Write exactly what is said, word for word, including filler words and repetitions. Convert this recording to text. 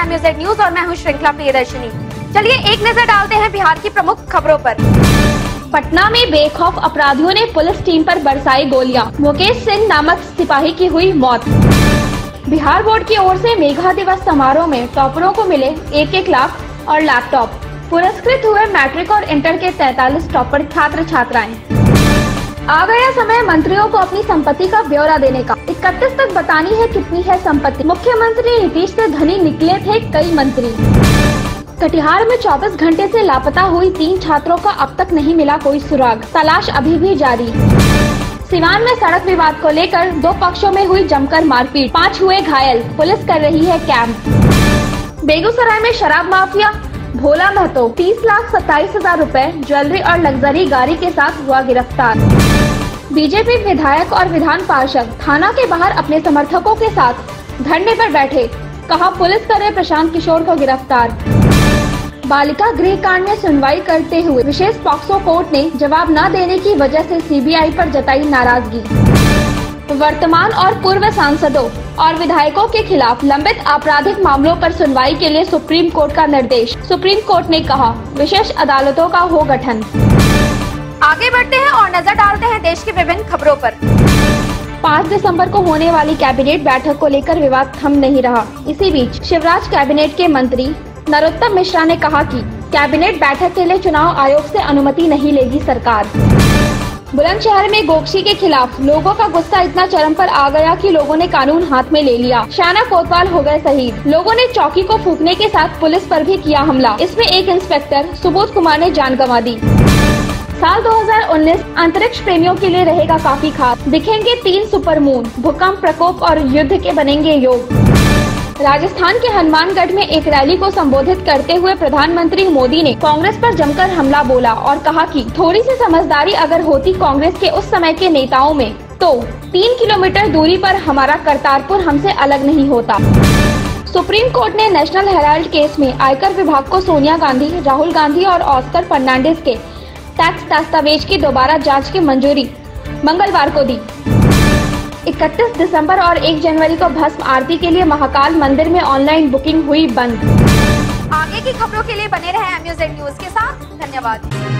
MUZ news और मैं हूं श्रृंखला प्रियदर्शनी। चलिए एक नजर डालते हैं बिहार की प्रमुख खबरों पर। पटना में बेखौफ अपराधियों ने पुलिस टीम पर बरसाई गोलियां, मुकेश सिंह नामक सिपाही की हुई मौत। बिहार बोर्ड की ओर से मेघा दिवस समारोह में टॉपरों को मिले एक एक लाख और लैपटॉप। पुरस्कृत हुए मैट्रिक और इंटर के तैंतालीस टॉपर छात्र छात्राएं। आ गया समय मंत्रियों को अपनी संपत्ति का ब्यौरा देने का। इकतीस तक बतानी है कितनी है संपत्ति। मुख्यमंत्री नीतीश से धनी निकले थे कई मंत्री। कटिहार में चौबीस घंटे से लापता हुई तीन छात्रों का अब तक नहीं मिला कोई सुराग, तलाश अभी भी जारी। सिवान में सड़क विवाद को लेकर दो पक्षों में हुई जमकर मारपीट, पाँच हुए घायल, पुलिस कर रही है कैंप। बेगूसराय में शराब माफिया भोला महतो तीस लाख सत्ताईस हजार रूपए ज्वेलरी और लग्जरी गाड़ी के साथ हुआ गिरफ्तार। बीजेपी विधायक और विधान पार्षद थाना के बाहर अपने समर्थकों के साथ धरने पर बैठे, कहा पुलिस करे प्रशांत किशोर को गिरफ्तार। बालिका गृह कांड में सुनवाई करते हुए विशेष पॉक्सो कोर्ट ने जवाब न देने की वजह से सीबीआई पर जताई नाराजगी। वर्तमान और पूर्व सांसदों और विधायकों के खिलाफ लंबित आपराधिक मामलों पर सुनवाई के लिए सुप्रीम कोर्ट का निर्देश। सुप्रीम कोर्ट ने कहा विशेष अदालतों का हो गठन। आगे बढ़ते हैं और नजर डालते हैं देश की विभिन्न खबरों पर। पाँच दिसंबर को होने वाली कैबिनेट बैठक को लेकर विवाद थम नहीं रहा। इसी बीच शिवराज कैबिनेट के मंत्री नरोत्तम मिश्रा ने कहा कि कैबिनेट बैठक के लिए चुनाव आयोग से अनुमति नहीं लेगी सरकार। बुलंदशहर में गोकशी के खिलाफ लोगों का गुस्सा इतना चरम पर आ गया कि लोगों ने कानून हाथ में ले लिया। शाना कोतवाल हो गए शहीद। लोगों ने चौकी को फूंकने के साथ पुलिस पर भी किया हमला। इसमें एक इंस्पेक्टर सुबोध कुमार ने जान गंवा दी। साल दो हज़ार उन्नीस अंतरिक्ष प्रेमियों के लिए रहेगा काफी खास। दिखेंगे तीन सुपरमून, भूकंप, प्रकोप और युद्ध के बनेंगे योग। राजस्थान के हनुमानगढ़ में एक रैली को संबोधित करते हुए प्रधानमंत्री मोदी ने कांग्रेस पर जमकर हमला बोला और कहा कि थोड़ी सी समझदारी अगर होती कांग्रेस के उस समय के नेताओं में तो तीन किलोमीटर दूरी पर हमारा करतारपुर हमसे अलग नहीं होता। सुप्रीम कोर्ट ने नेशनल हेराल्ड केस में आयकर विभाग को सोनिया गांधी, राहुल गांधी और ऑस्कर फर्नांडिस के टैक्स दस्तावेज की दोबारा जाँच की मंजूरी मंगलवार को दी। इकतीस दिसंबर और एक जनवरी को भस्म आरती के लिए महाकाल मंदिर में ऑनलाइन बुकिंग हुई बंद। आगे की खबरों के लिए बने रहे एमयूजेड न्यूज के साथ। धन्यवाद।